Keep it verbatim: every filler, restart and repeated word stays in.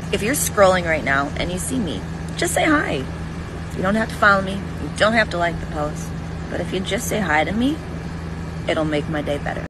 If you're scrolling right now and you see me, just say hi. You don't have to follow me. You don't have to like the post. But if you just say hi to me, it'll make my day better.